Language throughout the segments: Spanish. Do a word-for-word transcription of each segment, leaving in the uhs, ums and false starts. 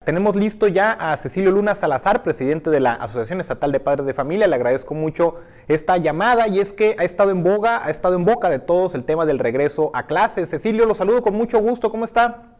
Tenemos listo ya a Cecilio Luna Salazar, presidente de la Asociación Estatal de Padres de Familia. Le agradezco mucho esta llamada y es que ha estado en boga, ha estado en boca de todos el tema del regreso a clases. Cecilio, lo saludo con mucho gusto, ¿cómo está?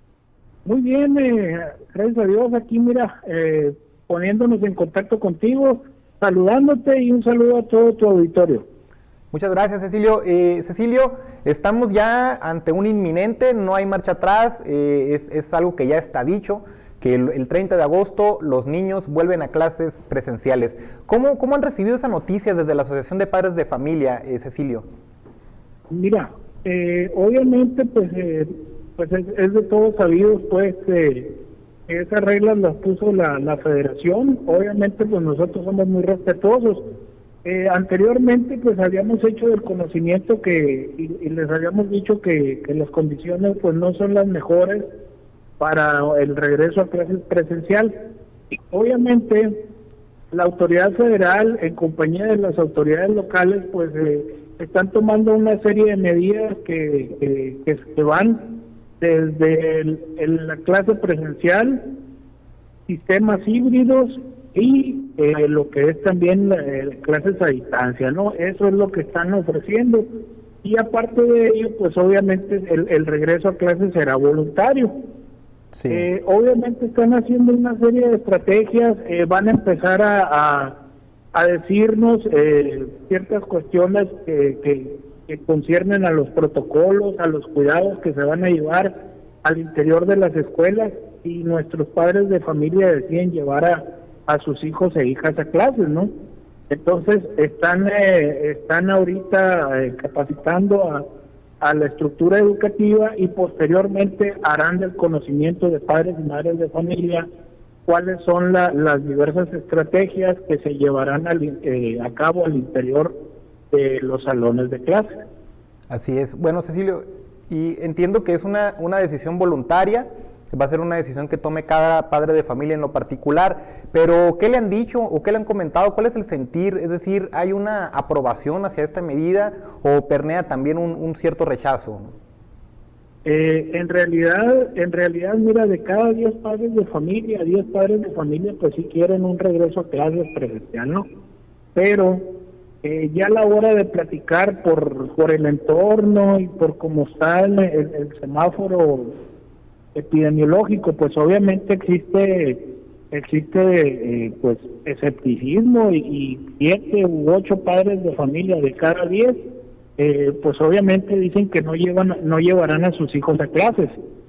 Muy bien, eh, gracias a Dios, aquí mira, eh, poniéndonos en contacto contigo, saludándote y un saludo a todo tu auditorio. Muchas gracias, Cecilio. Eh, Cecilio, estamos ya ante un inminente, no hay marcha atrás, eh, es, es algo que ya está dicho, que el, el treinta de agosto los niños vuelven a clases presenciales. ¿Cómo, cómo han recibido esa noticia desde la Asociación de Padres de Familia, eh, Cecilio? Mira, eh, obviamente pues, eh, pues es, es de todos sabidos, pues eh, esas reglas las puso la, la Federación. Obviamente pues nosotros somos muy respetuosos. Eh, anteriormente pues habíamos hecho del conocimiento que y, y les habíamos dicho que, que las condiciones pues no son las mejores para el regreso a clases presencial. Obviamente la autoridad federal en compañía de las autoridades locales pues eh, están tomando una serie de medidas que, que, que se van desde el, el, la clase presencial, sistemas híbridos y eh, lo que es también eh, clases a distancia, ¿no? Eso es lo que están ofreciendo y aparte de ello pues obviamente el, el regreso a clases será voluntario. Sí. Eh, obviamente están haciendo una serie de estrategias, eh, van a empezar a, a, a decirnos eh, ciertas cuestiones que, que, que conciernen a los protocolos, a los cuidados que se van a llevar al interior de las escuelas y nuestros padres de familia deciden llevar a, a sus hijos e hijas a clases, ¿no? Entonces están, eh, están ahorita eh, capacitando a a la estructura educativa y posteriormente harán del conocimiento de padres y madres de familia cuáles son la, las diversas estrategias que se llevarán al, eh, a cabo al interior de los salones de clase. Así es. Bueno, Cecilio, y entiendo que es una, una decisión voluntaria, va a ser una decisión que tome cada padre de familia en lo particular, pero ¿qué le han dicho o qué le han comentado? ¿Cuál es el sentir? Es decir, ¿hay una aprobación hacia esta medida o pernea también un, un cierto rechazo? Eh, en realidad, en realidad, mira, de cada diez padres de familia, diez padres de familia, pues sí quieren un regreso a clases presencial, ¿no? Pero eh, ya a la hora de platicar por, por el entorno y por cómo está el, el, el semáforo epidemiológico, pues obviamente existe existe eh, pues escepticismo y, y siete u ocho padres de familia de cada diez eh, pues obviamente dicen que no llevan no llevarán a sus hijos a clases,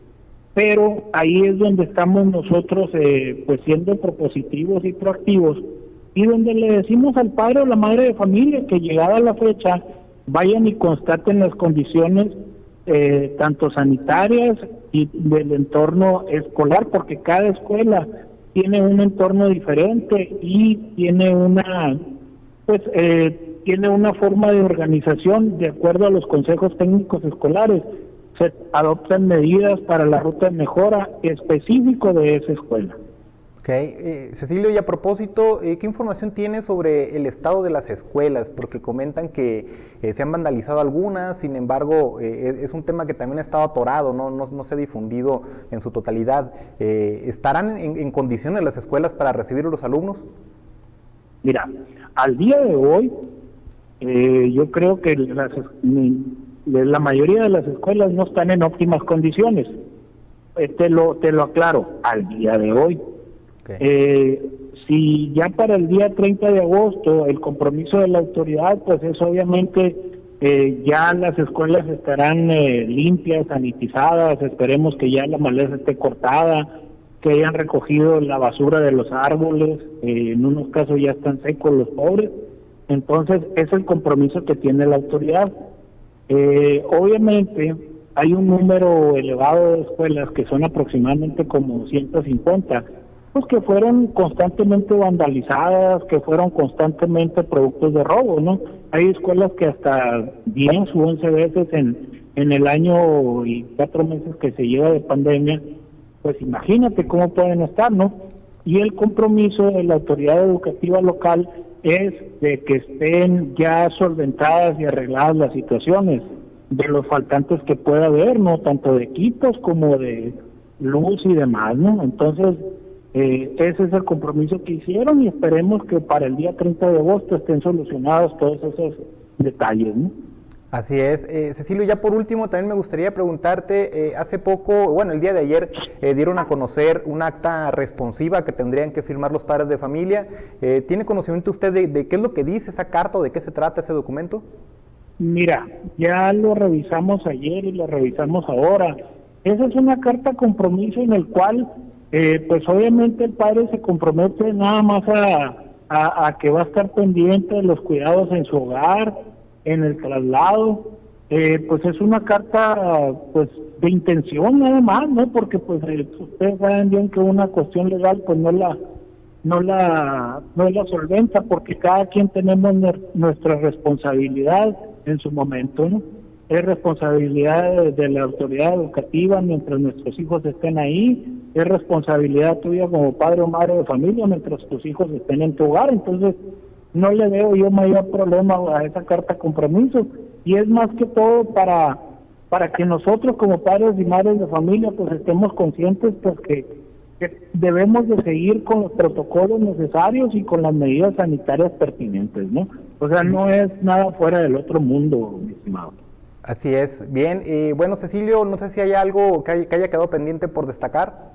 pero ahí es donde estamos nosotros eh, pues siendo propositivos y proactivos y donde le decimos al padre o la madre de familia que llegada la fecha vayan y constaten las condiciones eh, tanto sanitarias y del entorno escolar, porque cada escuela tiene un entorno diferente y tiene una pues eh, tiene una forma de organización de acuerdo a los consejos técnicos escolares. Se adoptan medidas para la ruta de mejora específico de esa escuela. Ok, eh, Cecilio, y a propósito, eh, ¿qué información tiene sobre el estado de las escuelas? Porque comentan que eh, se han vandalizado algunas, sin embargo, eh, es un tema que también ha estado atorado, no, no, no se ha difundido en su totalidad. Eh, ¿Estarán en, en condiciones las escuelas para recibir a los alumnos? Mira, al día de hoy, eh, yo creo que las, la mayoría de las escuelas no están en óptimas condiciones. Eh, te lo, te lo aclaro, al día de hoy. Okay. Eh, si ya para el día treinta de agosto el compromiso de la autoridad, pues es obviamente eh, ya las escuelas estarán eh, limpias, sanitizadas, esperemos que ya la maleza esté cortada, que hayan recogido la basura de los árboles, eh, en unos casos ya están secos los pobres, entonces es el compromiso que tiene la autoridad. Eh, obviamente hay un número elevado de escuelas que son aproximadamente como ciento cincuenta, pues que fueron constantemente vandalizadas, que fueron constantemente productos de robo, ¿no? Hay escuelas que hasta diez u once veces en, en el año y cuatro meses que se lleva de pandemia, pues imagínate cómo pueden estar, ¿no? Y el compromiso de la autoridad educativa local es de que estén ya solventadas y arregladas las situaciones de los faltantes que pueda haber, ¿no? Tanto de equipos como de luz y demás, ¿no? Entonces, eh, ese es el compromiso que hicieron y esperemos que para el día treinta de agosto estén solucionados todos esos detalles, ¿no? Así es. Eh, Cecilio, ya por último, también me gustaría preguntarte, eh, hace poco, bueno, el día de ayer, eh, dieron a conocer un acta responsiva que tendrían que firmar los padres de familia. Eh, ¿Tiene conocimiento usted de, de qué es lo que dice esa carta o de qué se trata ese documento? Mira, ya lo revisamos ayer y lo revisamos ahora. Esa es una carta compromiso en el cual, eh, pues obviamente el padre se compromete nada más a, a, a que va a estar pendiente de los cuidados en su hogar, en el traslado. Eh, pues es una carta pues de intención nada más, ¿no? Porque pues eh, ustedes saben bien que una cuestión legal pues no la no la no la solventa, porque cada quien tenemos nuestra responsabilidad en su momento, ¿no? Es responsabilidad de, de la autoridad educativa mientras nuestros hijos estén ahí, es responsabilidad tuya como padre o madre de familia mientras tus hijos estén en tu hogar. Entonces no le veo yo mayor problema a esa carta compromiso, y es más que todo para para que nosotros como padres y madres de familia pues estemos conscientes pues que, que debemos de seguir con los protocolos necesarios y con las medidas sanitarias pertinentes, ¿no? O sea, no es nada fuera del otro mundo, mi estimado. Así es. Bien, eh, bueno, Cecilio, no sé si hay algo que, hay, que haya quedado pendiente por destacar.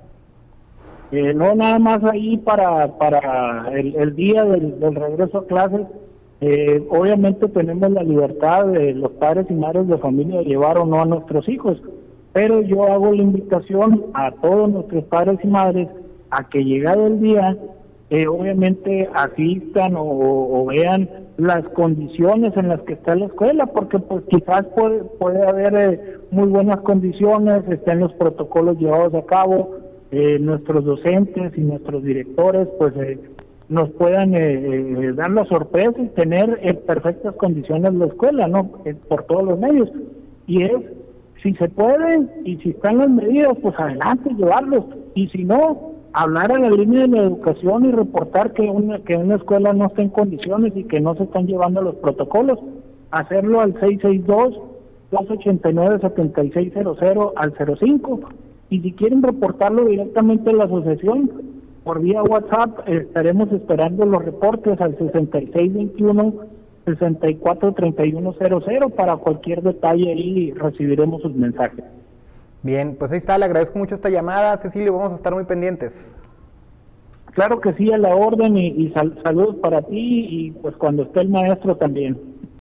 Eh, no, nada más ahí para para el, el día del, del regreso a clases. Eh, obviamente tenemos la libertad de los padres y madres de familia de llevar o no a nuestros hijos, pero yo hago la invitación a todos nuestros padres y madres a que llegado el día, eh, obviamente asistan o, o vean las condiciones en las que está la escuela, porque pues quizás puede, puede haber eh, muy buenas condiciones, estén los protocolos llevados a cabo, Eh, nuestros docentes y nuestros directores pues eh, nos puedan eh, eh, dar la sorpresa y tener en perfectas condiciones la escuela, ¿no? Eh, por todos los medios. Y es, si se puede y si están las medidas, pues adelante, llevarlos. Y si no, hablar a la línea de la educación y reportar que una, que una escuela no está en condiciones y que no se están llevando los protocolos. Hacerlo al seis seis dos, dos ocho nueve, siete seis cero cero al cero cinco. Y si quieren reportarlo directamente a la asociación, por vía WhatsApp, eh, estaremos esperando los reportes al sesenta y seis veintiuno, sesenta y cuatro treinta y uno cero cero. Para cualquier detalle ahí recibiremos sus mensajes. Bien, pues ahí está, le agradezco mucho esta llamada, Cecilio, vamos a estar muy pendientes. Claro que sí, a la orden, y, y sal, saludos para ti y pues cuando esté el maestro también.